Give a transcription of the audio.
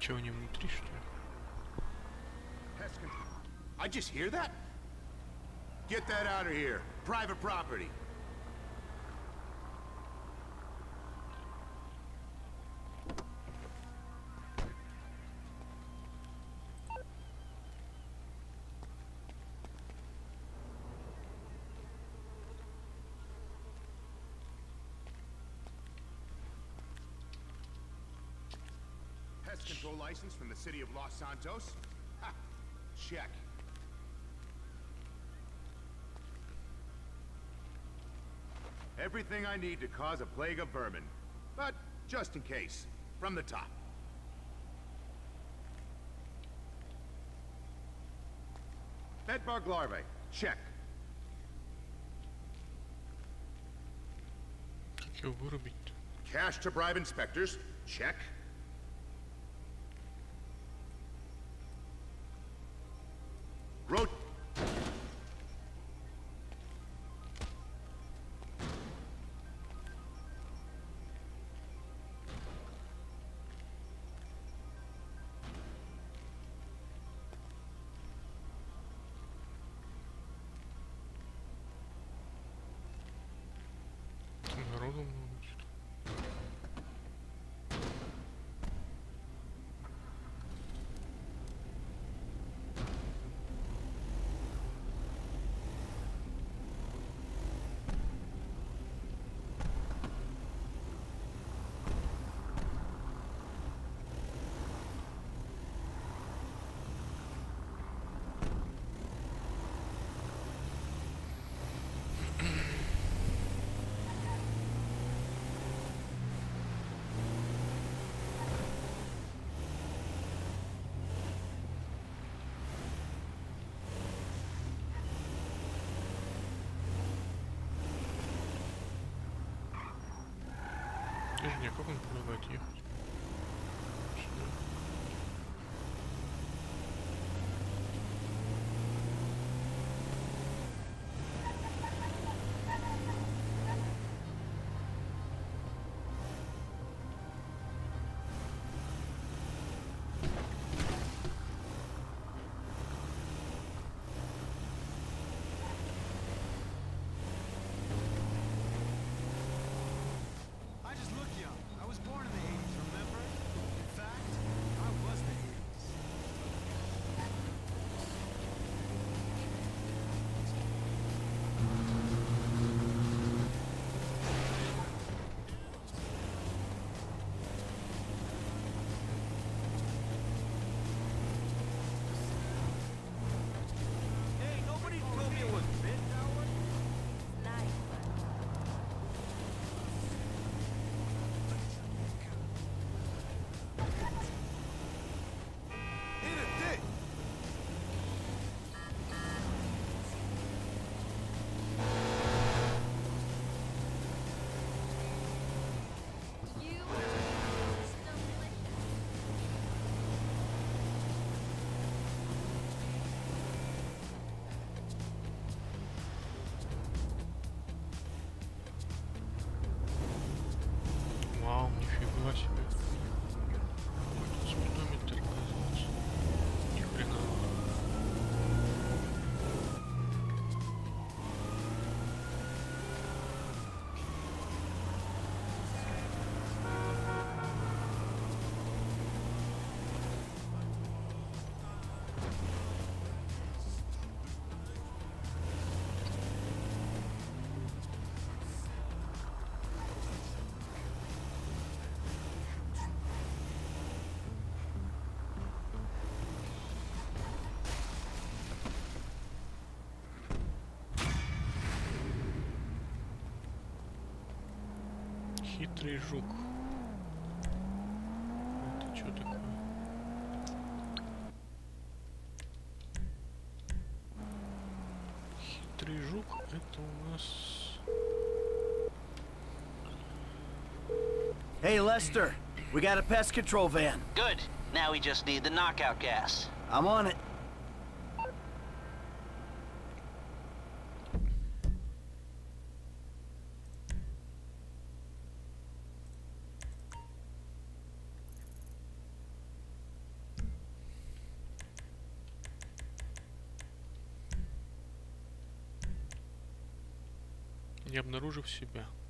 Че, они внутри, что ли? I just hear that? Get that out of here. Private property. Pest control license from the city of Los Santos? Ha! Check. Everything I need to cause a plague of vermin. But just in case, from the top. Bedbug larvae, check. Как его вырубить-то? Cash to bribe inspectors, check. Road. Народу много что-то. Подожди, а как он предлагает ехать? Сюда. I just look young. I was born in the 80s, remember? In fact, I was the 80s. Hey, nobody told me it was midhour. Hit a dick. You delicious. Вау, нифига себе. Какой-то спидометр, оказывается. Ни хрена. Хитрый жук. Это что такое? Хитрый жук, это у нас... Hey, Lester. We got a pest control van. Good. Now we just need the knockout gas. I'm on it. не обнаружив себя.